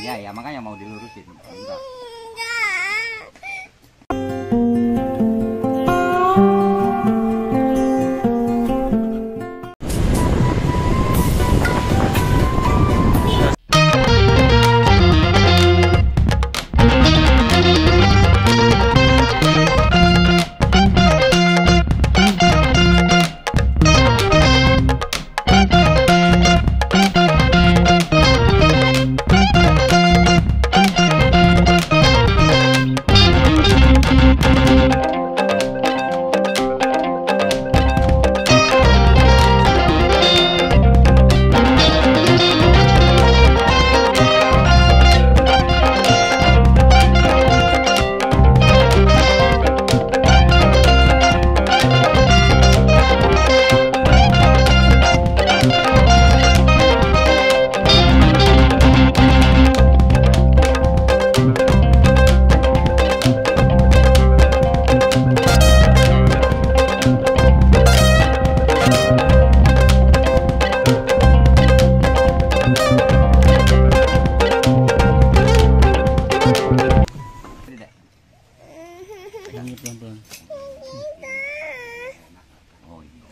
Iya ya, makanya mau dilurusin. Enggak. Pelan-pelan. Oh iya.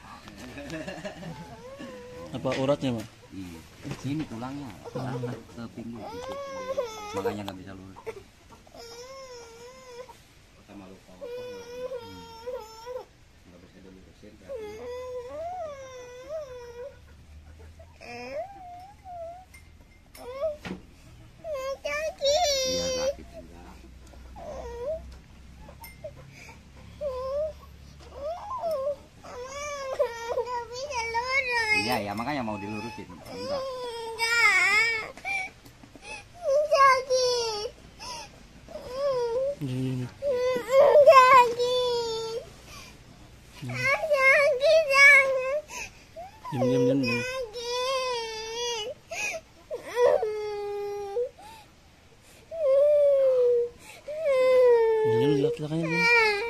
Apa uratnya, Mak? Iya. Sini tulangnya. Ke pinggir. Makanya nggak bisa lurus. Sama lupa apa? Nggak bisa dilurusin. Iya sakit enggak. Iya ya, makanya mau dilurusin. Enggak. Ini. Diam. Diam dilak-lakannya diam.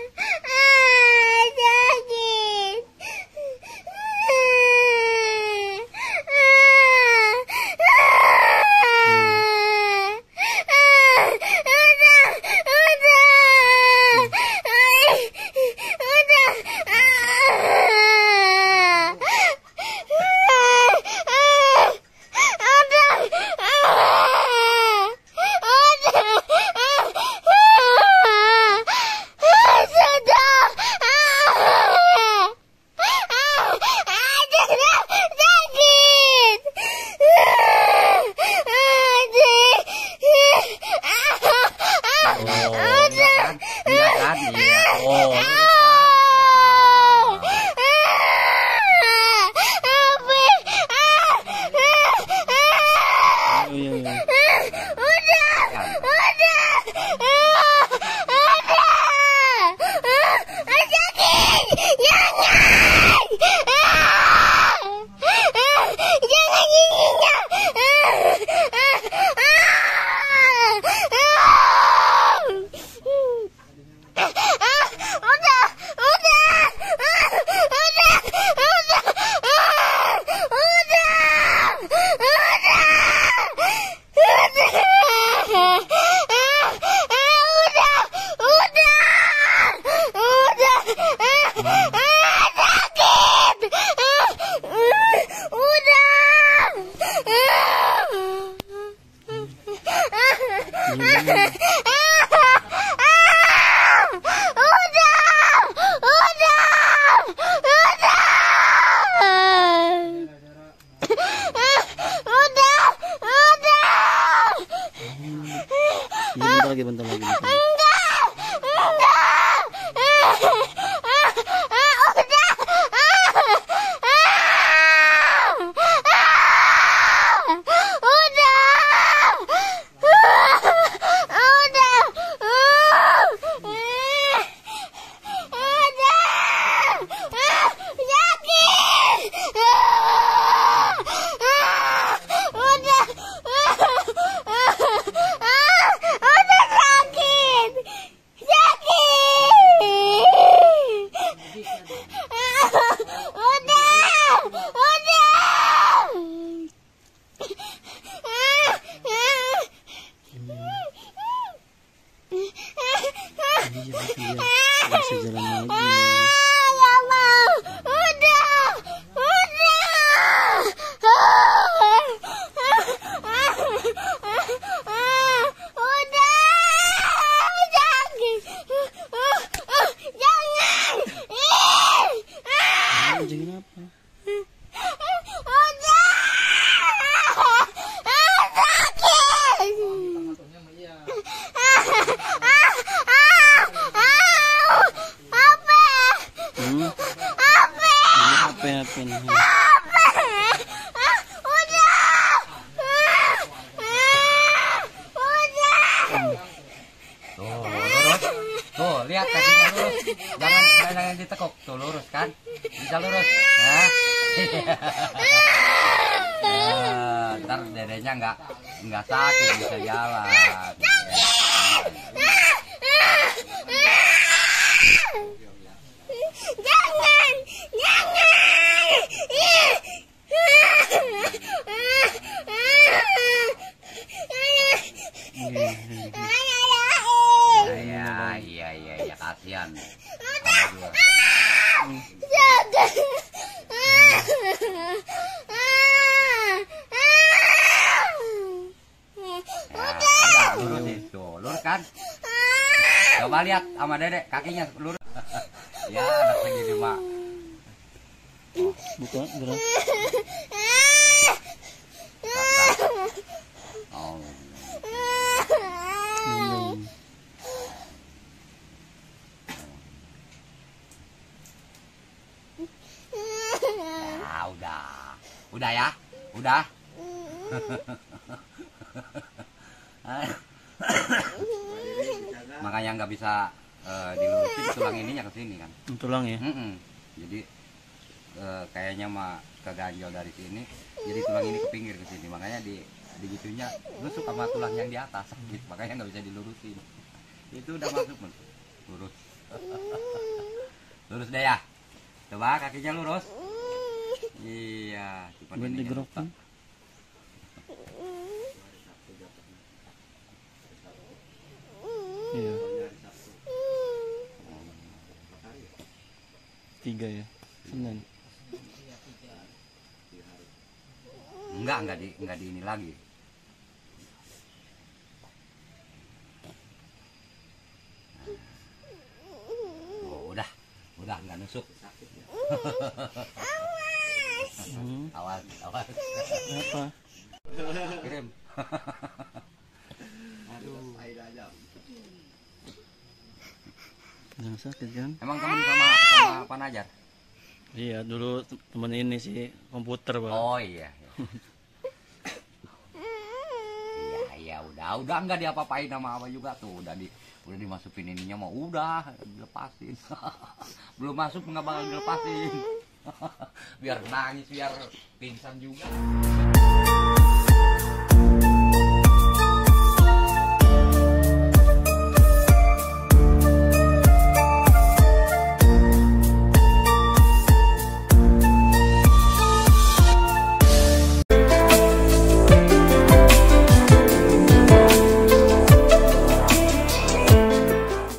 Bentar lagi. Udah sakit. bisa jalan lagi. Ya mau, udah. Jangan. Jangan apa? Apa nih? Tuh, lurus. Tuh, lihat kakinya lurus. Jangan ditekuk. Tuh, lurus kan? Bisa lurus. Nah. Ntar dedenya nggak sakit, bisa jalan. Jangan. Iya, kasihan. Lurus tuh, lurus kan? Coba lihat sama dedek kakinya lurus. Ya, anak segini mak. Buka, gerak. Oh. Ya, udah ya, udah. Makanya nggak bisa dilurusin tulang ininya ke sini kan. Tulang ya. Jadi kayaknya mah keganjol dari sini, jadi tulang ini ke pinggir ke sini, makanya digitunya nusuk sama tulang yang di atas, gitu. Makanya nggak bisa dilurusin. Itu udah masuk lurus. Lurus deh ya. Coba kakinya lurus. Iya, cuma ini Digerokin. Iya. 3 ya. 9. Enggak di ini lagi. Oh, udah enggak nusuk. Awas. Apa? Kirim. Jangan sakit kan? Emang temen sama Pak Najar? Iya, dulu temen ini sih komputer, Pak. Oh iya. Iya, udah enggak diapa-apain sama apa juga tuh, udah dimasukin ininya mau udah dilepasin. Belum masuk nggak bakal dilepasin. Biar nangis, biar pingsan juga.